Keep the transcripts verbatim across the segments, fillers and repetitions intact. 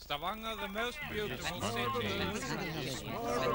Stavanger, the most beautiful city.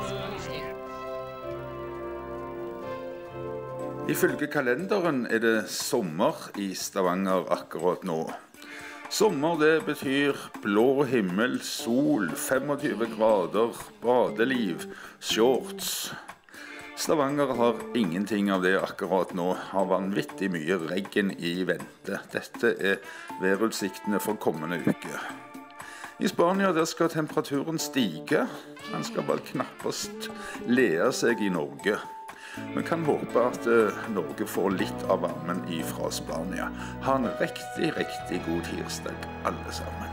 Ifølge kalenderen er det sommer i Stavanger akkurat nå. Sommer det betyr blå himmel, sol, tjuefem grader, badeliv, shorts. Stavanger har ingenting av det akkurat nå, har vanvittig mye regn i vente. Dette er værutsiktene for kommende uke. I Spania der skal temperaturen stige, han skal bare knappast lede seg i Norge. Vi kan håpe at Norge får litt av varmen ifra Spania. Ha en riktig, riktig god tirsdag, alle sammen.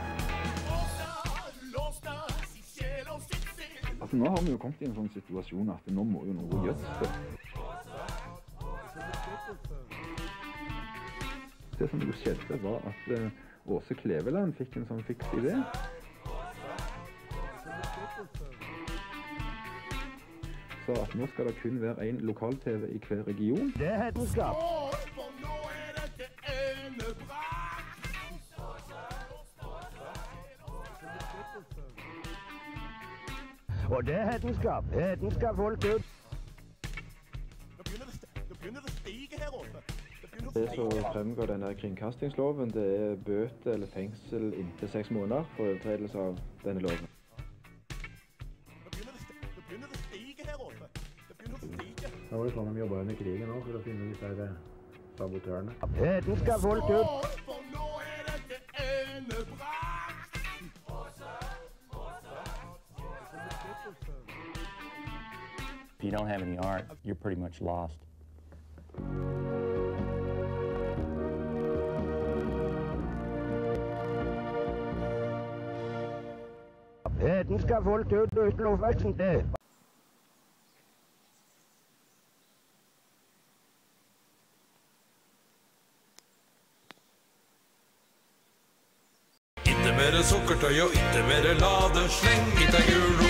Altså, nå har vi jo kommet i en sånn situasjon at nå må jo noe gjøres det. Det som jo skjedde var at uh, Åse Kleveland fikk en sånn fiks idé. Så at nå skal det kun være en lokal-T V i hver region. Det er hetenskap. Og det er hetenskap. Hetenskap folk ut. Nå begynner det å stige her oppe. Det som fremgår denne kringkastingsloven, det er bøte eller fengsel inntil seks måneder for overtredelse av denne loven. Nå var det sånn de jobbet under krigen også, for å finne disse her sabotørene. Hetenskap folk ut. For nå er dette endebrakt. If you don't have any art, you're pretty much lost. Hetenskap folk ut uten oppveksten til. Ikke mere sukkertøy og ikke mere ladesleng. Ikke gul